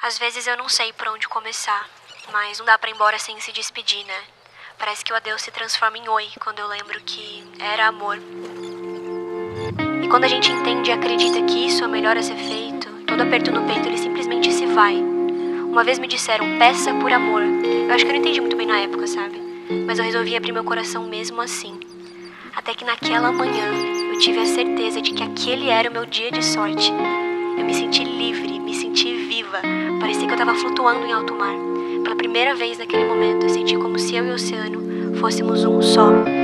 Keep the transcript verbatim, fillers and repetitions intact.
Às vezes eu não sei por onde começar, mas não dá pra ir embora sem se despedir, né? Parece que o adeus se transforma em oi quando eu lembro que era amor. E quando a gente entende e acredita que isso é o melhor a ser feito, todo aperto no peito ele simplesmente se vai. Uma vez me disseram, peça por amor. Eu acho que eu não entendi muito bem na época, sabe? Mas eu resolvi abrir meu coração mesmo assim. Até que naquela manhã eu tive a certeza de que aquele era o meu dia de sorte. Eu me senti livre, me senti viva. Parecia que eu estava flutuando em alto mar. Pela primeira vez naquele momento eu senti como se eu e o oceano fôssemos um só.